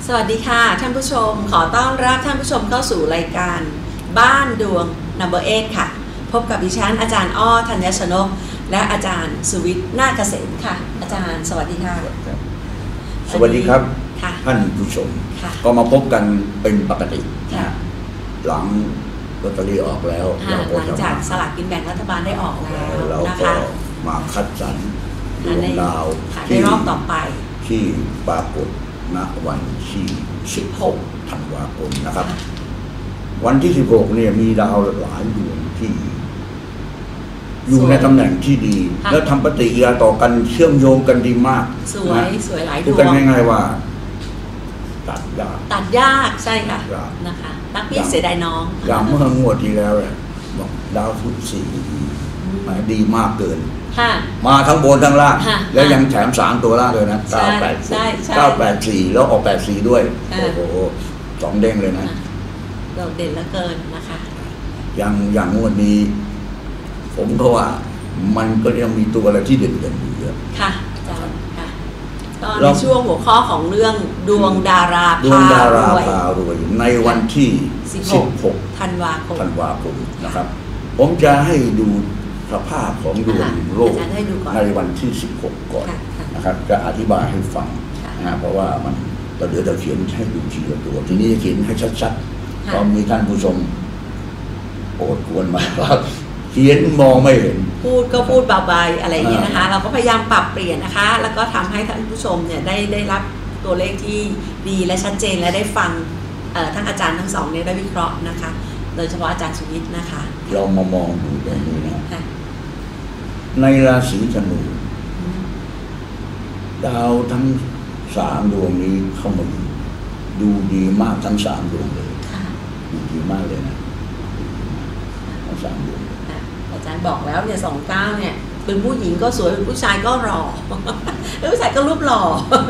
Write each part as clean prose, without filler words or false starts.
สวัสดีค่ะท่านผู้ชมขอต้อนรับท่านผู้ชมเข้าสู่รายการบ้านดวง No. 8 ค่ะพบกับดิฉันอาจารย์อ้อธัญชนกและอาจารย์สุวิทย์นาคเกษมค่ะอาจารย์สวัสดีค่ะสวัสดีครับท่านผู้ชมก็มาพบกันเป็นปกติหลังลอตเตอรี่ออกแล้วหลังจากสลากกินแบ่งรัฐบาลได้ออกแล้วเราก็มาคัดสรรดวงดาวในรอบต่อไปที่ปรากฏณวันที่16 ธันวาคมนะครับวันที่16เนี่ยมีดาวหลายดวงที่อยู่ในตำแหน่งที่ดีแล้วทำปฏิกิริยาต่อกันเชื่อมโยงกันดีมากสวยหลายดวงพูดกันง่ายๆว่าตัดยากใช่ค่ะนะคะรักพี่เสียดายน้องอย่างเมื่องวดที่แล้วเนี่ยบอกดาวพุธดีมากเกินมาทั้งบนทั้งล่างแล้วยังแถม3ตัวล่างเลยนะ984แล้วออก84ด้วยโอ้โห2เด้งเลยนะโดดเด่นเหลือเกินนะคะอย่างงวดนี้ผมก็ว่ามันก็ยังมีตัวอะไรที่เด่นๆอยู่เยอะค่ะอาจารย์ค่ะก็ในช่วงหัวข้อของเรื่องดวงดาราพารวยในวันที่16 ธันวาคมนะครับผมจะให้ดูสภาพของดวงโลกในวันที่16ก่อนนะครับจะอธิบายให้ฟังนะเพราะว่ามันเดี๋ยวจะเขียนให้ดูทีละตัวทีนี้จะเขียนให้ชัดๆก็มีท่านผู้ชมโปรดควรมาครับเขียนมองไม่เห็นพูดเบาๆอะไรอย่างนี้นะคะเราก็พยายามปรับเปลี่ยนนะคะแล้วก็ทำให้ท่านผู้ชมเนี่ยได้รับตัวเลขที่ดีและชัดเจนและได้ฟังทั้งอาจารย์ทั้งสองเนี่ยได้วิเคราะห์นะคะโดยเฉพาะอาจารย์สุวิทย์นะคะเรามามองดูตรงนี้นะในราศีธนูดาวทั้ง3ดวงนี้เข้ามาดูดีมากทั้ง3ดวงเลยดูดีมากเลยนะทั้ง3ดวงอาจารย์บอกแล้วเนี่ย29เนี่ยเป็นผู้หญิงก็สวยเป็นผู้ชายก็หล่อเป็นผู้ชายก็รูปหล่อ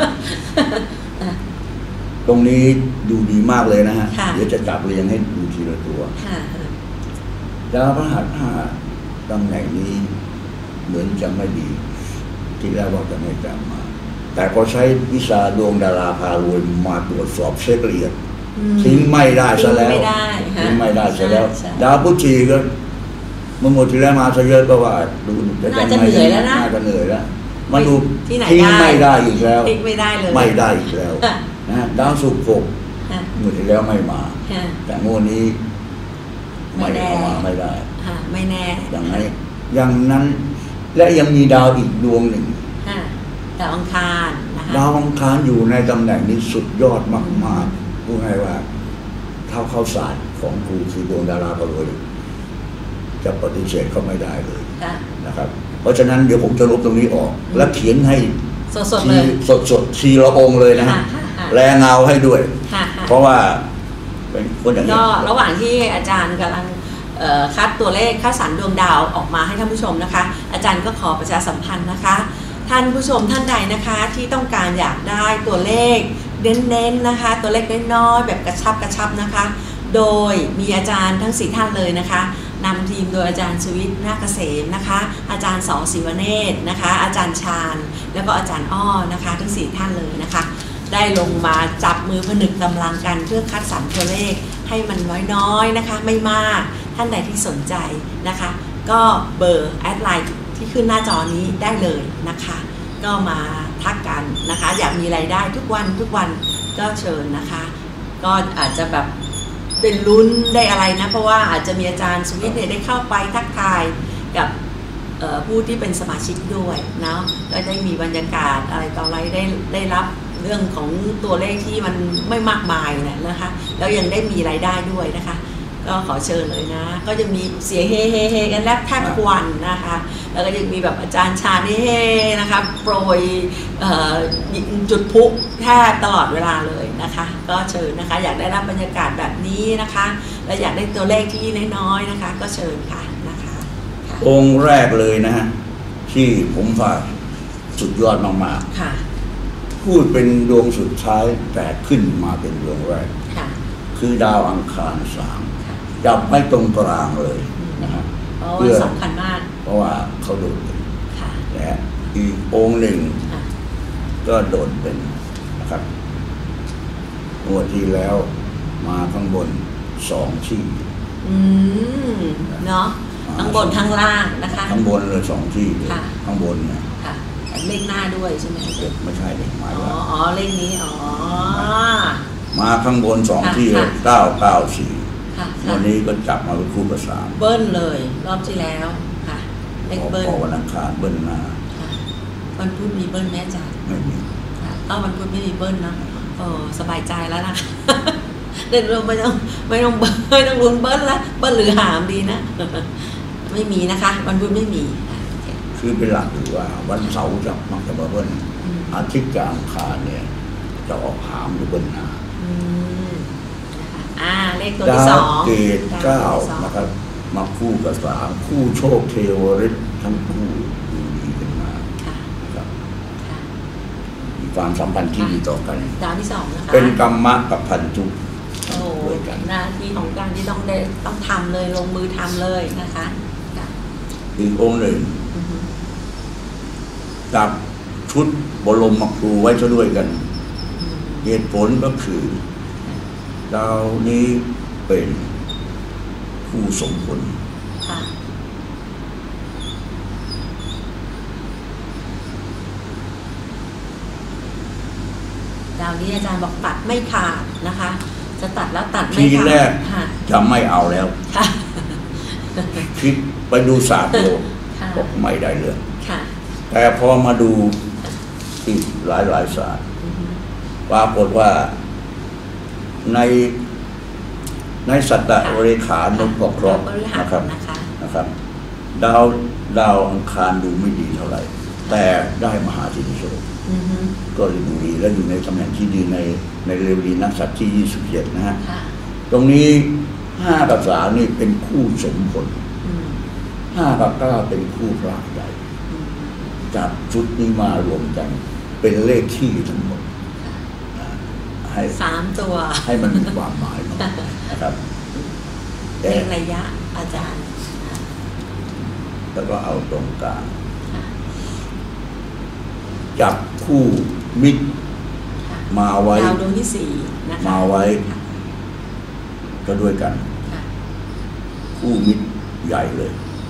ตรงนี้ดูดีมากเลยนะฮะเดี๋ยวจะจับเรียงให้ดูทีละตัวดาวพฤหัส5ตำแหน่งนี้เหมือนจะไม่ดีที่แรกว่าจะไม่จำมาแต่พอใช้วิชาดวงดาราพารวยมาตรวจสอบเช็คละเอียดทิ้งไม่ได้ซะแล้วทิ้งไม่ได้ซะแล้วดาวพุธชีก็เมื่อหมดที่แล้วมาซะเยอะก็ว่าดูน่าจะเหนื่อยแล้วนะน่าจะเหนื่อยแล้วมาดูทิ้งไม่ได้อีกแล้วทิ้งไม่ได้เลยไม่ได้อีกแล้วนะดาวศุกร์6หมดที่แล้วไม่มาแต่งวดนี้ไม่ได้ไม่แน่อย่างนั้นและยังมีดาวอีกดวงหนึ่งดาวอังคารดาวอังคารอยู่ในตำแหน่งนี้สุดยอดมากๆพูดง่ายว่าเท่าข้าวสารของครูคือดวงดาราพารวยจะปฏิเสธเขาไม่ได้เลยนะครับเพราะฉะนั้นเดี๋ยวผมจะลบตรงนี้ออกและเขียนให้สดๆเลยสดทีละองค์เลยนะแรงเงาให้ด้วยเพราะว่าเป็นคนอย่างนี้ก็ระหว่างที่อาจารย์กำลังคัดตัวเลขคัดสรรดวงดาวออกมาให้ท่านผู้ชมนะคะอาจารย์ก็ขอประชาสัมพันธ์นะคะท่านผู้ชมท่านใดนะคะที่ต้องการอยากได้ตัวเลขเน้นๆนะคะตัวเลขน้อยๆแบบกระชับนะคะโดยมีอาจารย์ทั้ง4ท่านเลยนะคะนำทีมโดยอาจารย์สุวิทย์นาคเกษมนะคะอาจารย์ส.ศิวเนตรนะคะอาจารย์ชาญแล้วก็อาจารย์อ้อนะคะทั้ง4ท่านเลยนะคะได้ลงมาจับมือผนึกกำลังกันเพื่อคัดสรรตัวเลขให้มันน้อยๆนะคะไม่มากท่านใดที่สนใจนะคะก็เบอร์แอดไลน์ที่ขึ้นหน้าจอนี้ได้เลยนะคะก็มาทักกันนะคะอยากมีรายได้ทุกวันก็เชิญนะคะก็อาจจะแบบเป็นลุ้นได้อะไรนะเพราะว่าอาจจะมีอาจารย์สุวิทย์เนี่ยได้เข้าไปทักทายกับผู้ที่เป็นสมาชิกด้วยเนาะก็ได้มีบรรยากาศอะไรต่ออะไรได้รับเรื่องของตัวเลขที่มันไม่มากมายนะคะแล้วยังได้มีรายได้ด้วยนะคะก็ขอเชิญเลยนะก็จะมีเสียงเฮกันแลบแทบทุกวันนะคะแล้วก็ยังมีแบบอาจารย์ชาญเฮนะคะโปรยจุดพลุแทบตลอดเวลาเลยนะคะก็เชิญนะคะอยากได้รับบรรยากาศแบบนี้นะคะและอยากได้ตัวเลขที่น้อยๆนะคะก็เชิญค่ะนะคะองค์แรกเลยนะฮะที่ผมว่าสุดยอดมากๆค่ะพูดเป็นดวงสุดท้ายแต่ขึ้นมาเป็นดวงแรกคือดาวอังคาร3จับไม่ตรงกลางเลยนะฮะเพื่อสำคัญมากเพราะว่าเขาโดดเด่นและอีกองค์หนึ่งก็โดดเด่นนะครับงวดที่แล้วมาข้างบน2 ที่เนาะทั้งบนทั้งล่างนะคะทั้งบนเลย2 ที่ข้างบนเนี่ยเลขหน้าด้วยใช่ไหมไม่ใช่เลขหมายว่าเลขนี้มาข้างบน2 ที่994วันนี้ก็จับมาเป็นคู่กับ3 เบิ้ลเลยรอบที่แล้วค่ะเลขเบิ้ลวันอังคารเบิ้ลหน้าวันพุธมีเบิ้ลแม่จ๋าไม่มีวันพุธไม่มีเบิ้ลนะสบายใจแล้วนะเดินไม่ต้องลุ้นเบิ้ลละเบิ้ลหรือหามดีนะไม่มีนะคะวันพุธไม่มีคือเป็นหลักหรือว่าวันเสาร์จะมักจะมาเบิ้ลอาทิตย์กับอังคารเนี่ยจะออกหามหรือเบิ้ลหน้าเลขตัวที่2 ดาวเกต9นะครับมาคู่กับ3คู่โชคเทวฤทธิ์ทั้งคู่ดูดีกันมากครับมีความสัมพันธ์ที่ดีต่อกันดาวที่2นะคะเป็นกรรมะกับพันธุด้วยกันหน้าที่ของการที่ต้องทำเลยลงมือทำเลยนะคะอีกองค์หนึ่งจับชุดบรมครูไว้ซะด้วยกันเหตุผลก็คือดาวนี้เป็นผู้สมผลดาวนี้อาจารย์บอกตัดไม่ขาดนะคะจะตัดแล้วตัดไม่ขาดทีแรกจะไม่เอาแล้วคิดไปดูศาสตร์โลกบอกไม่ได้เลยแต่พอมาดูอีกหลายศาสตร์ปรากฏว่าในสัตตบริขารนกเคราะห์นะครับดาวอังคารดูไม่ดีเท่าไหร่แต่ได้มหาสิทธิโชคก็เลยดูดีและอยู่ในตำแหน่งที่ดีในเรวดีนักสัตว์ที่27นะฮะตรงนี้5 กับ 3นี่เป็นคู่สมผล5 กับ 9เป็นคู่พระใหญ่จับชุดนี้มารวมกันเป็นเลขที่ทั้งหมดให้ 3 ตัวให้มันมีความหมายนะครับเลขระยะอาจารย์แล้วก็เอาตรงกลางจับคู่มิตรมาไว้ดาวดวงที่4นะคะมาไว้ก็ด้วยกันคู่มิตรใหญ่เลย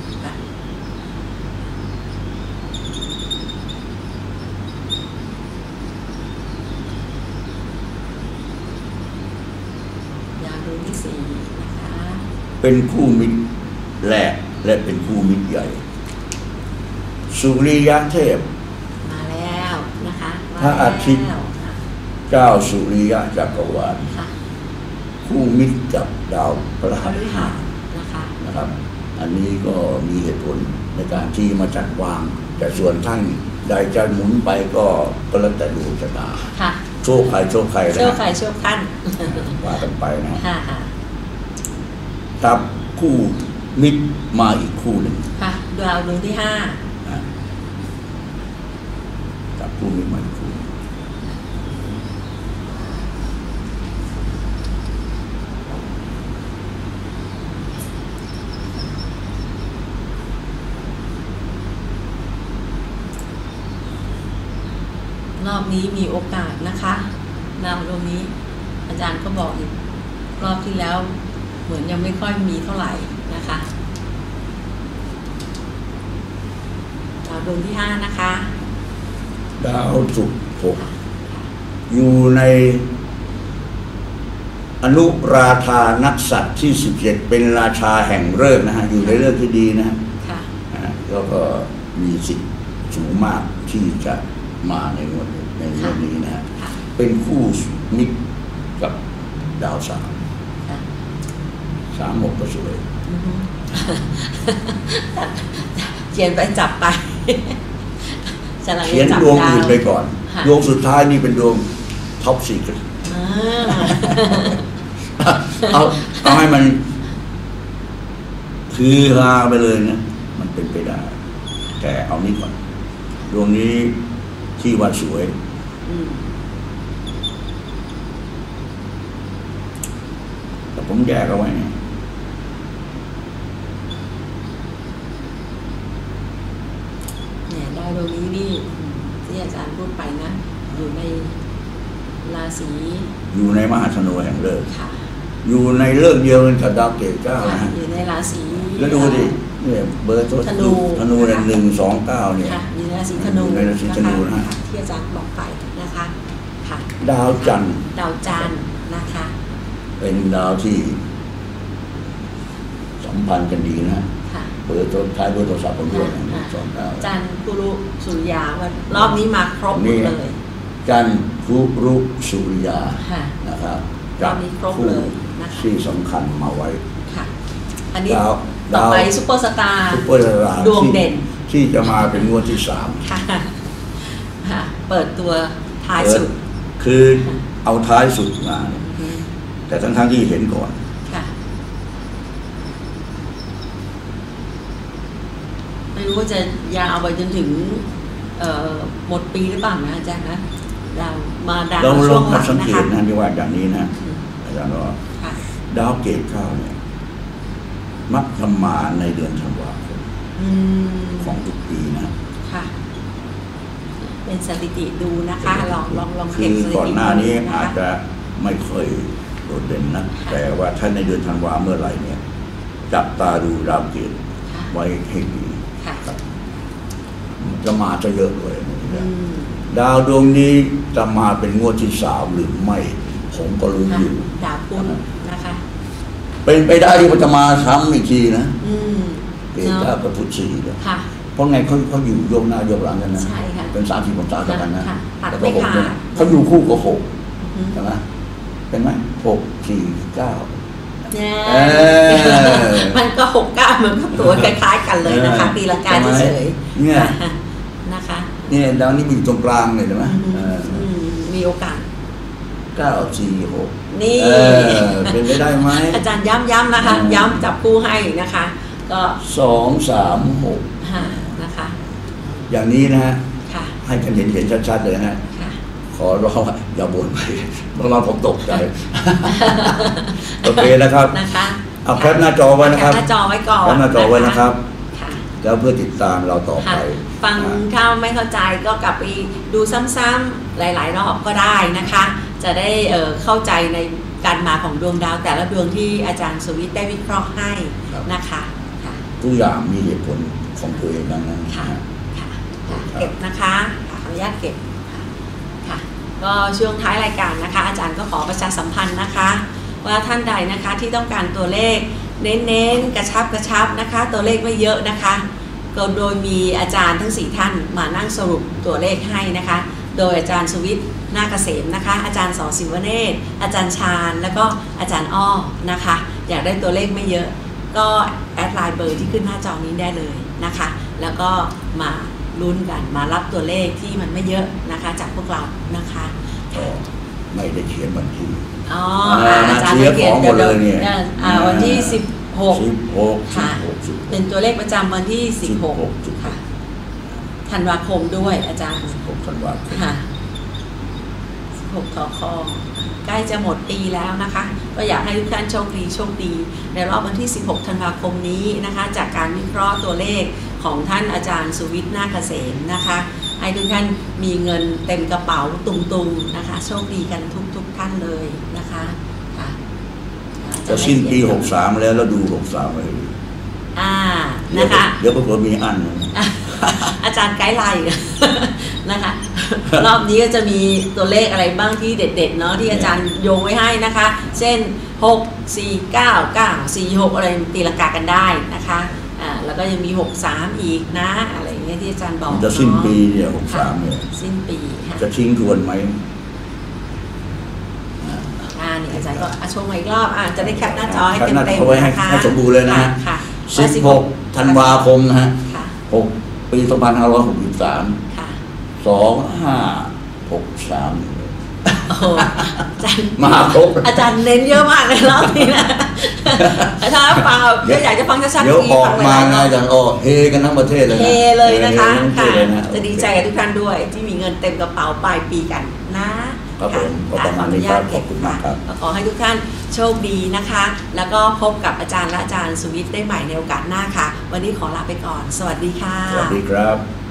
เป็นคู่มิตรแรกและเป็นคู่มิตรใหญ่สุริยะเทพมาแล้วนะคะพระอาทิตย์เจ้าสุริยะจักรวาลคู่มิตรกับดาวพฤหัสนะครับอันนี้ก็มีเหตุผลในการที่มาจัดวางแต่ส่วนท่านใดจะหมุนไปก็แล้วแต่ดวงชะตาโชคใครโชคใครนะโชคใครโชคท่านว่ากันไปนะจับคู่มิตรมาอีกคู่หนึ่งดาวดวงที่5 จับคู่มิตรมาอีกคู่รอบนี้มีโอกาสนะคะดาวดวงนี้อาจารย์ก็บอกอีกรอบที่แล้วเหมือนยังไม่ค่อยมีเท่าไหร่นะคะดาวดวงที่5นะคะดาวศุกร์อยู่ในอนุราธานักสัตว์ที่17เป็นราชาแห่งฤกษ์นะฮะอยู่ในฤกษ์ที่ดีนะฮะแล้วก็มีสิทธิ์สูงมากที่จะมาในวันนี้นะฮะเป็นคู่มิตรกับดาว3 6ก็สวยเขียนไปจับไปเขียนดวงอื่นไปก่อนดวงสุดท้ายนี่เป็นดวงท็อปซีกันเอาให้มันคือฮาไปเลยนะมันเป็นไปได้แต่เอานี้ก่อนดวงนี้ที่ว่าสวยแต่ผมแยกเอาไว้ดาวดวงนี้นี่ที่อาจารย์พูดไปนะอยู่ในราศีอยู่ในมหาธนูแห่งฤกษ์ค่ะอยู่ในฤกษ์เดียวกันกับดาวเกต9นะฮะอยู่ในราศีแล้วดูดิเนี่ยเบอร์ตัวธนูเนี่ย129เนี่ยอยู่ในราศีธนูนะฮะที่อาจารย์บอกไปนะคะค่ะดาวจันทร์นะคะเป็นดาวที่สัมพันธ์กันดีนะเบอร์ตัวท้ายเบอร์โทรศัพท์ผมด้วย 129จันทร์กุรุสุริยาวันรอบนี้มาครบเลยจันทร์กุรุสุริยานะครับรอบนี้ครบเลยนะคะที่สำคัญมาไว้ค่ะอันนี้ต่อไปซุปเปอร์สตาร์ดวงเด่นที่จะมาเป็นงวดที่3 ค่ะเปิดตัวท้ายสุดคือเอาท้ายสุดมาแต่ทั้งที่เห็นก่อนค่ะไม่รู้ว่าจะยาวไปจนถึงหมดปีหรือเปล่านะอาจารย์นะดาวมาดาวช่วงหลังนะคะเราสังเกตนะที่ว่าอย่างนี้นะอาจารย์ว่าดาวเกต9เนี่ยมักจะมาในเดือนธันวาคมของทุกปีนะค่ะเป็นสถิติดูนะคะลองเก็บสถิติก่อนหน้านี้อาจจะไม่ค่อยโดดเด่นนะแต่ว่าถ้าในเดือนธันวาเมื่อไหร่เนี่ยจับตาดูดาวเกตไว้ให้ดีจะมาจะเยอะเลยดาวดวงนี้จะมาเป็นงวดที่3หรือไม่ผมก็รู้อยู่ดาวพุธนะคะเป็นไปได้ที่มันจะมาซ้ำอีกทีนะเกต9กับพุธ4เนี่ยเพราะไงเขาอยู่โยกหน้าโยกหลังกันนะเป็น30 องศาต่อกันนะแต่ก็6เนี่ยเขาอยู่คู่กับ6ใช่ไหมเป็นไหม6 4 9 มันก็69มันก็ตัวคล้ายๆกันเลยนะคะตีลังกาเฉยเนี่ยนะคะเนี่ยดาวนี้อยู่ตรงกลางเลยใช่ไหมมีโอกาส 9 4 6 นี่เป็นไปได้ไหมอาจารย์ย้ำนะคะย้ำจับคู่ให้นะคะก็ 2 3 6 นะคะอย่างนี้นะฮะให้กันเห็นชัดๆเลยนะขอร้องอย่าบ่นไปบางรอบผมตกใจโอเคนะครับเอาแคปหน้าจอไว้นะครับแคปหน้าจอไว้ก่อนแคปหน้าจอไว้นะครับแล้วเพื่อติดตามเราต่อไปฟังถ้าไม่เข้าใจก็กลับไปดูซ้ำๆหลายๆรอบก็ได้นะคะจะได้เข้าใจในการมาของดวงดาวแต่ละดวงที่อาจารย์สวิทย์ได้วิเคราะห์ให้นะคะทุกอย่างมีเหตุผลของตัวเองดังนั้นเก็บนะคะขออนุญาตเก็บค่ะก็ช่วงท้ายรายการนะคะอาจารย์ก็ขอประชาสัมพันธ์นะคะว่าท่านใดนะคะที่ต้องการตัวเลขเน้นๆกระชับนะคะตัวเลขไม่เยอะนะคะก็โดยมีอาจารย์ทั้ง4ท่านมานั่งสรุปตัวเลขให้นะคะโดยอาจารย์สวิทย์นาคเกษมนะคะอาจารย์สอศิวเนศอาจารย์ชาญแล้วก็อาจารย์อ้อนะคะอยากได้ตัวเลขไม่เยอะก็แอดไลน์เบอร์ที่ขึ้นหน้าจอนี้ได้เลยนะคะแล้วก็มาลุ้นกันมารับตัวเลขที่มันไม่เยอะนะคะจากพวกเรานะคะไม่ได้เขียนวันที่อาจารย์เขียนหมดเลยเนี่ยวันที่16ค่ะเป็นตัวเลขประจำวันที่16ค่ะธันวาคมด้วยอาจารย์ 16 ธันวาคมค่ะ16 ทค.ใกล้จะหมดปีแล้วนะคะก็อยากให้ทุกท่านโชคดีในรอบวันที่16 ธันวาคมนี้นะคะจากการวิเคราะห์ตัวเลขของท่านอาจารย์สุวิทย์นาคเกษมนะคะให้ทุกท่านมีเงินเต็มกระเป๋าตุงๆนะคะโชคดีกันทุกท่านเลยนะคะค่ะจะสิ้นปี63แล้วดู63เลยนะคะเดี๋ยวพวกเรามีอันอาจารย์ไกด์ไลน์นะคะรอบนี้ก็จะมีตัวเลขอะไรบ้างที่เด็ดๆเนาะที่อาจารย์โยงไว้ให้นะคะเช่น6 4 9 9 4 6อะไรตีลังกากันได้นะคะแล้วก็ยังมี63อีกนะอะไรอย่างเงี้ยที่อาจารย์บอกจะสิ้นปีเนี่ย63เนี่ยสิ้นปีจะทิ้งทวนไหมนี่อาจารย์ก็ชมอีกรอบจะได้แคปหน้าจอให้เต็มๆนะคะให้สมบูรณ์เลยนะ16 ธันวาคมนะฮะ6 ปี 2563 2563มาครบอาจารย์เน้นเยอะมากเลยรอบนี้นะถ้าฟังก็อยากจะฟังชัดๆเดี๋ยวออกมาไงอาจารย์เฮกันทั้งประเทศเลยเฮเลยนะคะจะดีใจกับทุกท่านด้วยที่มีเงินเต็มกระเป๋าปลายปีกันนะครับผมขอประมาณนี้ครับขอบคุณมากครับขอให้ทุกท่านโชคดีนะคะแล้วก็พบกับอาจารย์และอาจารย์สุวิทย์ได้ใหม่ในโอกาสหน้าค่ะวันนี้ขอลาไปก่อนสวัสดีค่ะสวัสดีครับ